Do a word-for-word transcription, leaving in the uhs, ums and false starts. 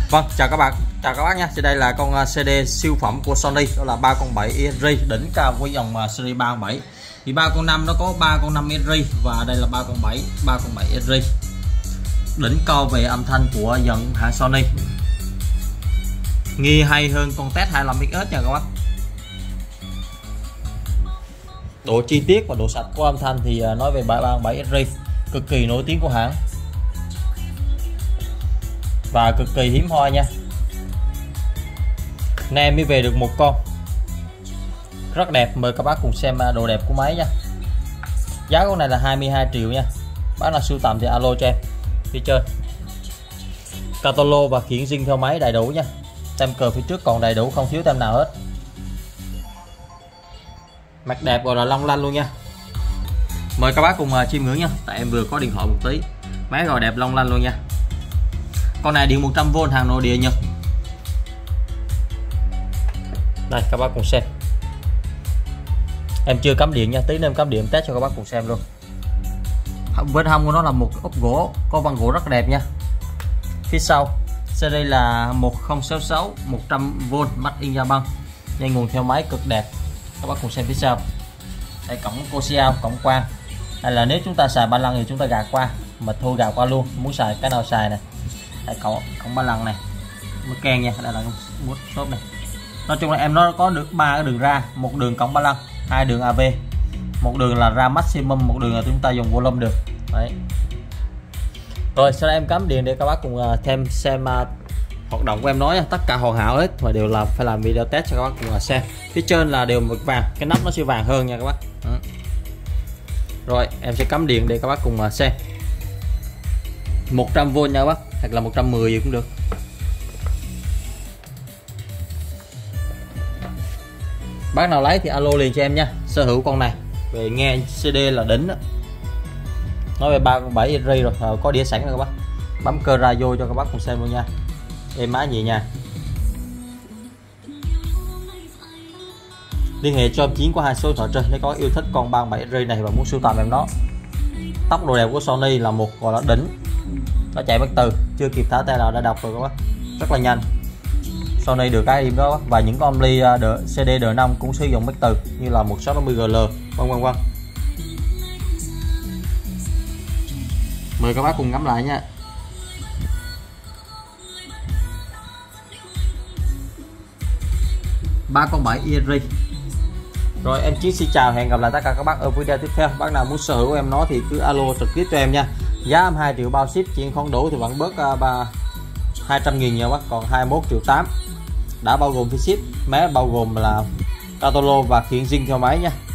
Vâng, chào các bạn, chào các bác nha. Trên đây là con xê đê siêu phẩm của Sony, đó là ba con bảy ét rờ đỉnh cao của dòng series ba con bảy. Thì ba con năm nó có ba con năm ét rờ và đây là ba con bảy, ba con bảy ét rờ. Đỉnh cao về âm thanh của dòng hãng Sony. Nghi hay hơn con test hai mươi lăm ích ét nha các bác. Độ chi tiết và độ sạch của âm thanh thì nói về ba con bảy ét rờ cực kỳ nổi tiếng của hãng và cực kỳ hiếm hoi nha. Nay em mới về được một con rất đẹp, mời các bác cùng xem độ đẹp của máy nha. Giá con này là hai mươi hai triệu nha. Bác nào sưu tầm thì alo cho em. Phía trên catalog và khiển dinh theo máy đầy đủ nha. Tem cờ phía trước còn đầy đủ, không thiếu tem nào hết. Mặt đẹp gọi là long lanh luôn nha. Mời các bác cùng chiêm ngưỡng nha. Tại em vừa có điện thoại một tí, máy gọi đẹp long lanh luôn nha. Con này điện một trăm vôn hàng nội địa Nhật. Đây các bác cùng xem. Em chưa cắm điện nha, tí nữa em cắm điện test cho các bác cùng xem luôn. Bên hông của nó là một ốp gỗ, có vân gỗ rất đẹp nha. Phía sau series là một không sáu sáu một trăm vôn made in Japan. Dây nguồn theo máy cực đẹp. Các bác cùng xem phía sau. Đây cổng Coxiao, cổng quang. Đây là nếu chúng ta xài ba lăng thì chúng ta gạt qua, mà thôi gạt qua luôn, muốn xài cái nào xài này. Đây cổng cổng ba lăng này, mới keng nha. Đây là bút shop này. Nói chung là em nó có được ba cái đường ra, một đường cổng ba lăng, hai đường a vê, một đường là ra maximum, một đường là chúng ta dùng volume được. Đấy. Rồi sau đây em cắm điện để các bác cùng thêm xem uh, hoạt động của em nói. Tất cả hoàn hảo hết và đều là phải làm video test cho các bác cùng xem. Phía trên là đều mực vàng, cái nắp nó sẽ vàng hơn nha các bác. Ừ. Rồi em sẽ cắm điện để các bác cùng xem. một trăm vôn nha các bác, hoặc là một trăm mười gì cũng được. Bác nào lấy thì alo liền cho em nha. Sở hữu con này về nghe xê đê là đỉnh đó. Nói về ba con bảy ét rờ rồi, rồi có đĩa sẵn rồi các bác. Bấm cơ ra vô cho các bác cùng xem luôn nha. Êm má gì nha. Liên hệ cho em Chiến qua hai số điện thoại trên nếu có yêu thích con ba con bảy ét rờ này và muốn sưu tầm em nó. Tốc độ đẹp của Sony là một gọi là đỉnh. Nó chạy bất từ, chưa kịp thả tay nào đã đọc rồi các bác. Rất là nhanh. Sony được cái im đó. Và những con ly xê đê đờ năm cũng sử dụng mất từ như là một sáu năm mươi G L vân vân vân. Mời các bác cùng ngắm lại nha. Ba con bảy ét rờ. Rồi em Chiến xin chào, hẹn gặp lại tất cả các bác ở video tiếp theo. Bác nào muốn sở hữu em nó thì cứ alo trực tiếp cho em nha. Giá hai mươi hai triệu bao ship, chuyện không đủ thì vẫn bớt uh, ba hai trăm nghìn nha bác, còn hai mươi mốt triệu tám đã bao gồm phí ship. Máy bao gồm là catalog và khiển dinh theo máy nha.